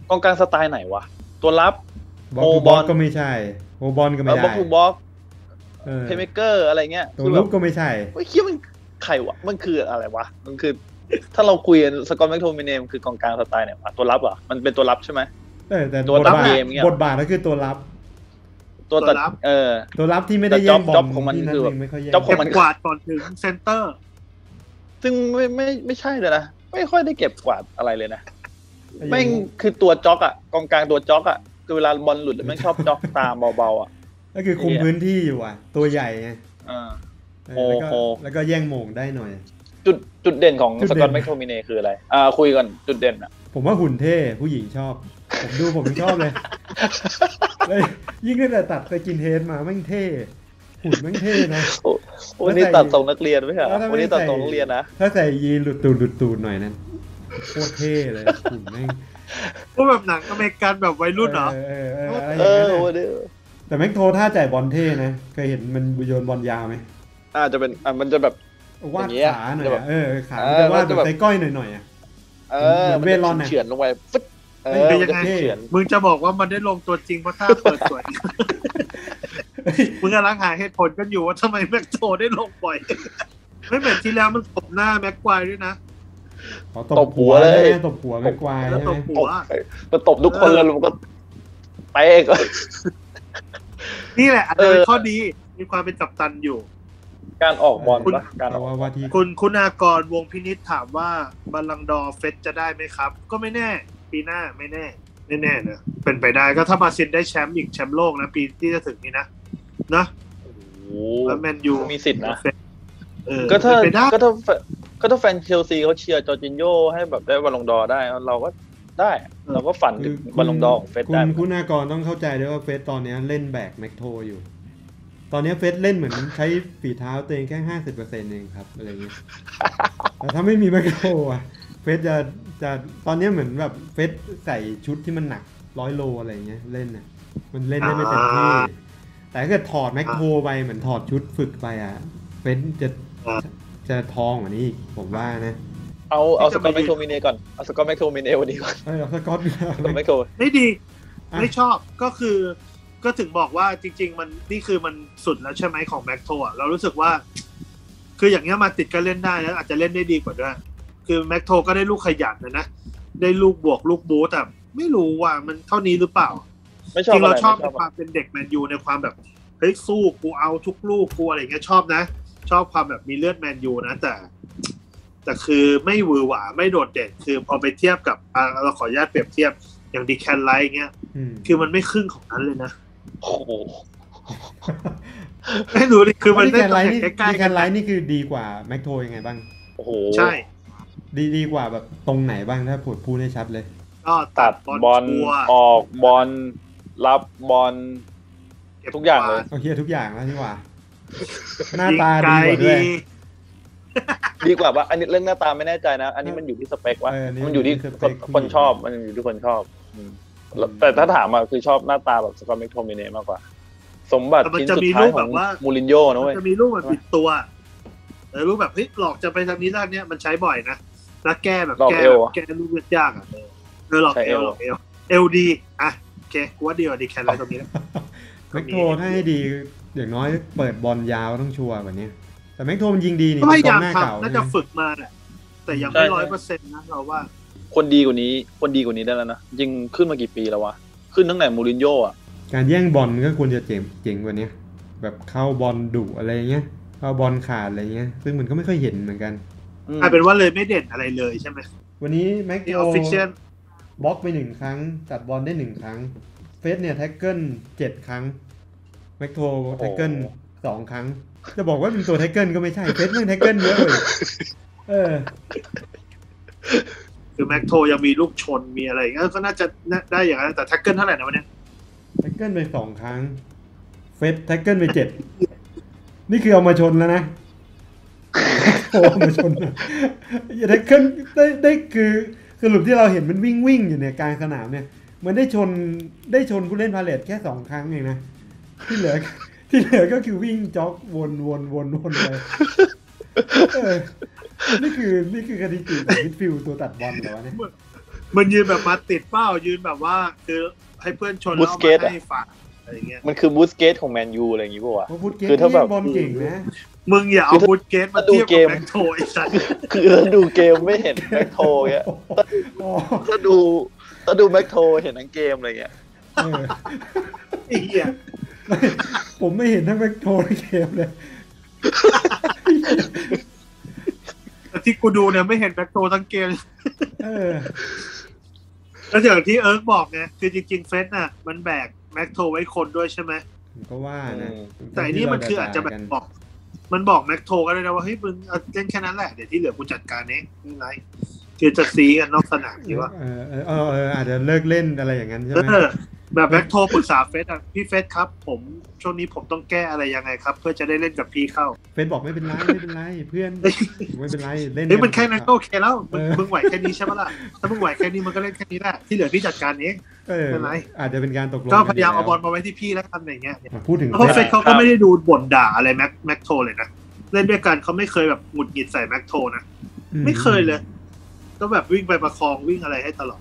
กองกลางสไตล์ไหนวะตัวรับบล็อกทูบล็อกก็ไม่ใช่โอบอลก็ไม่ได้บล็อกทูบล็อกเพลย์เมเกอร์อะไรเงี้ยตัวลุกก็ไม่ใช่ไม่คิดมันใครวะมันคืออะไรวะมันคือถ้าเราคุยสกอตแม็กโทมิเนมคือกองกลางสไตล์ไหนวะตัวรับเหรอมันเป็นตัวรับใช่ไหมแต่ตัวตัดเกมบทบาทก็คือตัวรับตัวตัดตัวรับที่ไม่ได้แย่งบอลของมันคือไม่ค่อยแย่งจ็อบของมันกวาดก่อนถึงเซนเตอร์ซึ่งไม่ใช่เลยนะไม่ค่อยได้เก็บกวาดอะไรเลยนะแม่งคือตัวจ็อกอะกองกลางตัวจ็อกอะคือเวลาบอลหลุดแม่งชอบจ็อกตามเบาๆอะก็คือคุมพื้นที่อยู่อ่ะตัวใหญ่ไงแล้วก็แย่งโมงได้หน่อยจุดเด่นของสกอตแม็กโทมิเนคืออะไรคุยกันจุดเด่นอะผมว่าหุ่นเท่ผู้หญิงชอบผมชอบเลยยิ่งตั้งแต่ตัดไปกินเฮดมาแม่งเท่หุ่นแม่งเท่นะวันนี้ตัดทรงนักเรียนไหมครับวันนี้ตัดทรงนักเรียนนะถ้าใส่ยีนหลุดตูดหน่อยนั้นโคตรเท่เลยหุ่นแม่งพวกแบบหนังอเมริกันแบบวัยรุ่นเหรอแต่แม็กโทท่าจ่ายบอลเท่นะเคยเห็นมันโยนบอลยาวไหมจะเป็นมันจะแบบวาดขาหน่อยขาจะวาดแบบใส่ก้อยหน่อยๆเวลอนเฉือนลงไปฟึ๊ดเป็นยังไงมึงจะบอกว่ามันได้ลงตัวจริงเพราะท่าเปิดสวยมึงกำลังหาเหตุผลกันอยู่ว่าทำไมแม็กโทได้ลงบ่อยไม่เหมือนที่แล้วมันตบหน้าแม็กควายด้วยนะตบหัวเลยตบหัวแม็กควายแล้วตบหัวมันตบทุกคนแล้วมันก็เตะก็นี่แหละอันเป็นข้อดีมีความเป็นกัปตันอยู่การออกบอลการออกว่าที่คุณากรวงพินิจถามว่าบัลลังก์ดอร์เฟสจะได้ไหมครับก็ไม่แน่ปีหน้าไม่แน่นะเป็นไปได้ก็ถ้ามาซินได้แชมป์อีกแชมป์โลกนะปีที่จะถึงนี้นะแล้วแมนยูมีสิทธิ์นะก็ถ้าแฟนเชลซีเขาเชียร์จอร์จินโญ่ให้แบบได้บัลลังก์ดอร์ได้เราก็ได้เราก็ฝันถึงบัลลังก์ดอร์ของเฟสได้คุณนากรต้องเข้าใจด้วยว่าเฟสตอนนี้เล่นแบกแม็กโทอยู่ตอนนี้เฟสเล่นเหมือนใช้ฝีเท้าตัวเองแค่ 50% เองครับอะไรเงี้ยแต่ถ้าไม่มีแม็กโทอ่ะเฟสจะตอนนี้เหมือนแบบเฟสใส่ชุดที่มันหนัก100 โลอะไรเงี้ยเล่นน่ะมันเล่นได้ไม่เต็มที่แต่ถ้าเกิดถอดแม็กโทไปเหมือนถอดชุดฝึกไปอ่ะเฟสจะทองกว่านี้อีกผมว่านะเอาสกอตแม็กโทมิเนก่อนเอาสกอตแม็กโทมิเนวันนี้ก่อนเอาสกอตแม็กโทไม่ดีไม่ชอบก็ถึงบอกว่าจริงๆมันนี่คือมันสุดแล้วใช่ไหมของแม็กโทอ่ะเรารู้สึกว่าคืออย่างเงี้ยมาติดก็เล่นได้แล้วอาจจะเล่นได้ดีกว่าด้วยคือแม็กโทก็ได้ลูกขยันนะได้ลูกบวกลูกบู๊แต่ไม่รู้ว่ามันเท่านี้หรือเปล่าจริงเราชอบในความเป็นเด็กแมนยูในความแบบเฮ้ยสู้กูเอาทุกลูกกูอะไรเงี้ยชอบนะชอบความแบบมีเลือดแมนยูนะแต่คือไม่หวือหวาไม่โดดเด่นคือพอไปเทียบกับเราขออนุญาตเปรียบเทียบอย่างดีแคนไลท์เงี้ยคือมันไม่ครึ่งของนั้นเลยนะโอ้โหไม่รู้ดิคือมันได้ตำแหน่งใกล้ๆดีแคนไลท์นี่คือดีกว่าแม็กโทยังไงบ้างโอ้โหใช่ดีกว่าแบบตรงไหนบ้างถ้าพูดให้ชัดเลยก็ตัดบอลออกบอลรับบอลทุกอย่างเลยโอเคทุกอย่างแล้วนี่ว่าหน้าตาดีกว่าด้วยดีกว่าอันนี้เรื่องหน้าตาไม่แน่ใจนะอันนี้มันอยู่ที่สเปคว่ามันอยู่ที่คนชอบมันอยู่ที่คนชอบแต่ถ้าถามมาคือชอบหน้าตาแบบสกอตแม็กโทมิเนมากกว่าสมบัติชิ้นสุดท้ายของมูรินโญ่นะเว้ยจะมีรูปแบบปิดตัวรูปแบบเฮ้ยหลอกจะไปทางนี้ด้านเนี้ยมันใช้บ่อยนะแล้วแก้แบบแก้รูปยากอ่ะหลอกเอลดีอ่ะโอเคกูว่าดีกว่าดีแคนไลท์ตรงนี้นะแม็กโทถ้าให้ดีอย่างน้อยเปิดบอลยาวต้องชัวร์กว่านี้แต่แม็กโทมันยิงดีนี่พยายามทำน่าจะฝึกมาแหละแต่ยังไม่ 100% นะเราว่าคนดีกว่านี้ได้แล้วนะยิงขึ้นมากี่ปีแล้ววะขึ้นตั้งแต่มูรินโญ่อะการแย่งบอลก็ควรจะเจ๋งกว่านี้แบบเข้าบอลดุอะไรเงี้ยเข้าบอลขาดอะไรเงี้ยซึ่งมันก็ไม่ค่อยเห็นเหมือนกันเป็นว่าเลยไม่เด่นอะไรเลยใช่ไหมวันนี้แม็กโทบล็อกไป1 ครั้งตัดบอลได้1 ครั้งเฟสเนี่ยแท็กเกิล7 ครั้งแม็กโทแท็กเกิล2 ครั้งจะบอกว่าเป็นตัวแท็กเกิลก็ไม่ใช่เฟสแม่งแท็กเกิลเยอะเลยคือแม็กโทยังมีลูกชนมีอะไรก็น่าจะได้อย่างนั้นแต่แท็กเกิลเท่าไหร่นะวันนี้แท็กเกิลไป2 ครั้งเฟสแท็กเกิลไป7นี่คือเอามาชนแล้วนะโอ้มาชนแท็กเกิลได้คือสรุปที่เราเห็นมันวิ่งอยู่ในกลางสนามเนี่ยมันได้ชนผู้เล่นพาเลทแค่2 ครั้งเองนะที่เหลือก็คือวิ่งจ็อกวนไปนี่คือคดีจิของมิดฟิลด์ตัวตัดบอลเหรอเนี่ยมันยืนแบบมาติดเป้ายืนแบบว่าคือให้เพื่อนชนแล้วมาให้ฝากอะไรเงี้ยมันคือบูสเกตของแมนยูอะไรอย่างงี้ป่ะวะบูสเกตถ้าแบบบอลเก่งนะมึงอย่าเอาบูสเกตมาเทียบกับแม็กโทไอ้สัสคือดูเกมไม่เห็นแม็กโทเงี้ยถ้าดูแม็กโทเห็นทั้งเกมอะไรเงี้ยไอ้เหี้ยผมไม่เห็นทั้งแม็กโทในเกมเลยที่กูดูเนี่ยไม่เห็นแม็กโททั้งเกมแล้วอย่างที่เอิร์กบอกไงคือจริงๆเฟสน่ะมันแบกแม็กโทไว้คนด้วยใช่ไหมก็ว่านะแต่นี่มันคืออาจจะแบบบอกแม็กโทก็ได้นะว่าเฮ้ยมึงเล่นแค่นั้นแหละเดี๋ยวที่เหลือกูจัดการเองไม่ไรคือจะซีกันนอกสนามดีว่าอาจจะเลิกเล่นอะไรอย่างนั้นใช่ไหมแบบแม็กโทปรึกษาเฟสอ่ะพี่เฟสครับผมช่วงนี้ผมต้องแก้อะไรยังไงครับเพื่อจะได้เล่นกับพี่เข้าเฟสบอกไม่เป็นไรเพื่อนไม่เป็นไรเล่นมันแค่นั้นก็โอเคแล้วมึงไหวแค่นี้ใช่ไหมล่ะถ้ามึงไหวแค่นี้มันก็เล่นแค่นี้แหละที่เหลือพี่จัดการเองเป็นไรอาจจะเป็นการตกลงก็พยายามเอาบอลมาไว้ที่พี่แล้วทำอย่างเงี้ยพูดถึงเพราะเฟสเขาก็ไม่ได้ดูบ่นด่าอะไรแม็กโทเลยนะเล่นด้วยกันเขาไม่เคยแบบหงุดหงิดใส่แม็กโทนะไม่เคยเลยก็แบบวิ่งไปประคองวิ่งอะไรให้ตลอด